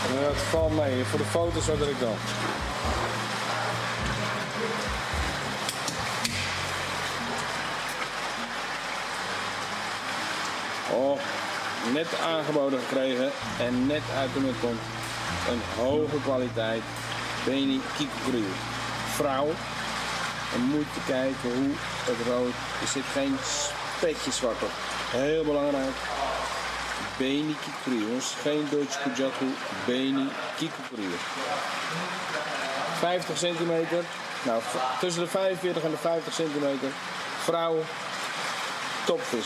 Dat valt mee. Voor de foto's wat ik dan. Oh, net aangeboden gekregen en net uit de mut komt. Een hoge kwaliteit Beni Kikukuru. Vrouw. En moet je kijken hoe het rood. Er zit geen spetje zwart op. Heel belangrijk. Beni Kikukuru, jongens. Geen Deutsche Kujatu. Beni Kikukuru. 50 centimeter. Nou, tussen de 45 en de 50 centimeter. Vrouw. Topvis.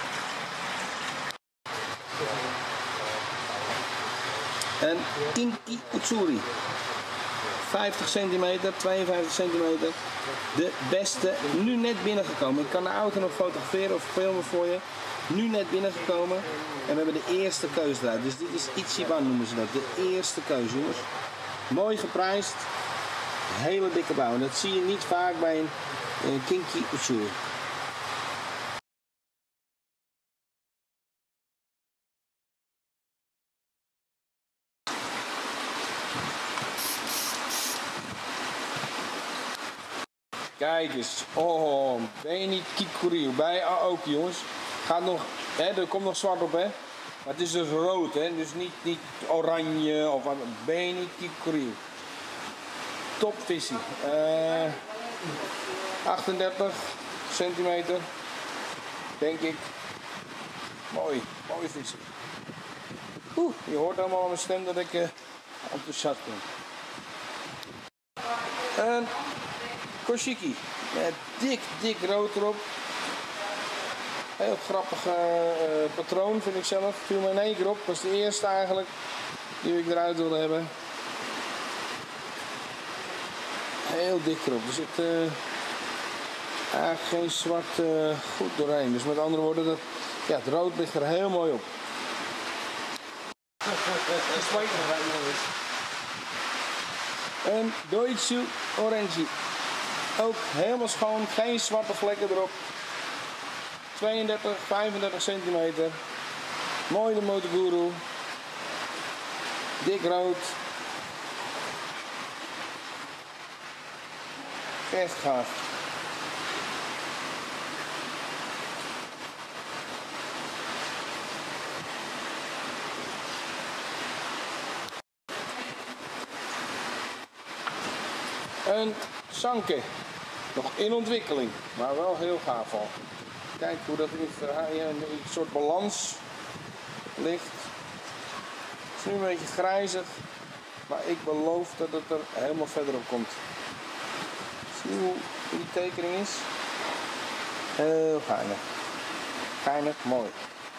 En Kinki Utsuri. 50 centimeter, 52 centimeter. De beste, nu net binnengekomen. Ik kan de auto nog fotograferen of filmen voor je. Nu net binnengekomen. En we hebben de eerste keuze eruit. Dus dit is Ichiban noemen ze dat. De eerste keuze, jongens. Mooi geprijsd. Hele dikke bouw. En dat zie je niet vaak bij een Kinki Utsuri. Kijk eens, oh, Beni Kikukuru bij Aoki, jongens. Gaat nog, hè, er komt nog zwart op, hè. Maar het is dus rood, hè, dus niet oranje of wat. Beni Kikukuru. Top visie. 38 centimeter, denk ik. Mooi visie. Je hoort allemaal aan mijn stem dat ik enthousiast ben. En Koshiki, met dik rood erop. Heel grappig patroon vind ik zelf. Viel me in één keer op. Dat was de eerste eigenlijk die ik eruit wilde hebben. Heel dik erop. Er zit eigenlijk geen zwart goed doorheen. Dus met andere woorden, het rood ligt er heel mooi op. Een Deutsche Orange. Ook helemaal schoon, geen zwarte vlekken erop. 32, 35 centimeter. Mooi de Motoguru. Dik rood. Echt gaaf. Een Sanke. Nog in ontwikkeling, maar wel heel gaaf al. Kijk hoe dat in een soort balans ligt. Het is nu een beetje grijzig, maar ik beloof dat het er helemaal verder op komt. Zie je hoe die tekening is? Heel geinig. Geinig, mooi.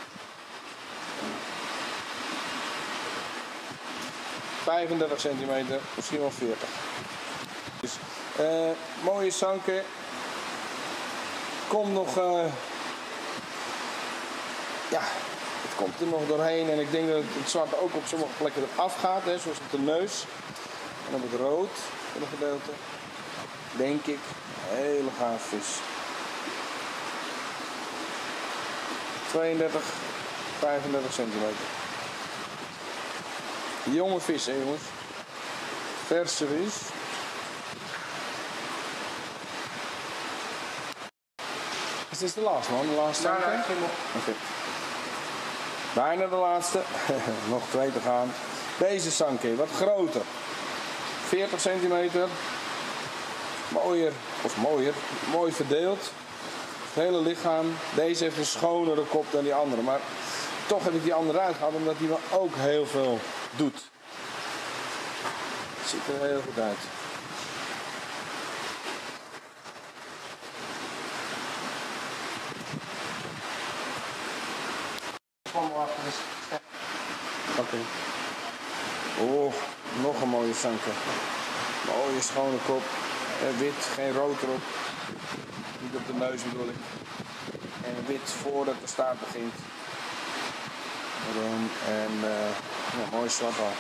...35 centimeter, misschien wel 40. Dus, mooie Sanke. Komt nog... het komt er nog doorheen. En ik denk dat het zwarte ook op sommige plekken eraf gaat. Hè, zoals op de neus. En op het rood. In een gedeelte. Denk ik. Hele gaaf vis. 32, 35 centimeter. Jonge vis, hè jongens. Verse vis. Is dit de laatste man? De laatste? Ja, Oké. Bijna de laatste. Nog 2 te gaan. Deze Sanke, wat groter. 40 centimeter. Mooi verdeeld. Het hele lichaam. Deze heeft een schonere kop dan die andere. Maar toch heb ik die andere uitgehaald omdat die me ook heel veel doet. Het ziet er heel goed uit. Oké. Oh, nog een mooie Sanke. Mooie schone kop. Wit, geen rood erop. Niet op de neus bedoel ik. En wit voordat de staart begint. En mooi zwart al.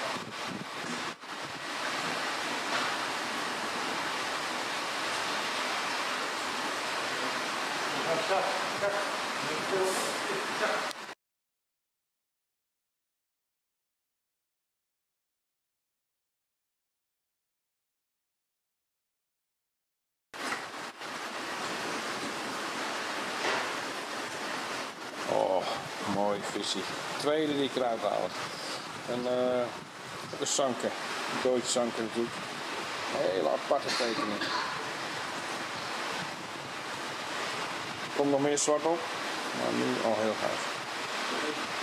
Mooi visie. Tweede die ik eruit haal. En ook een zanker. Een Deutsche zanker natuurlijk. Een hele aparte tekening. Er komt nog meer zwart op. Maar nu al heel gaaf.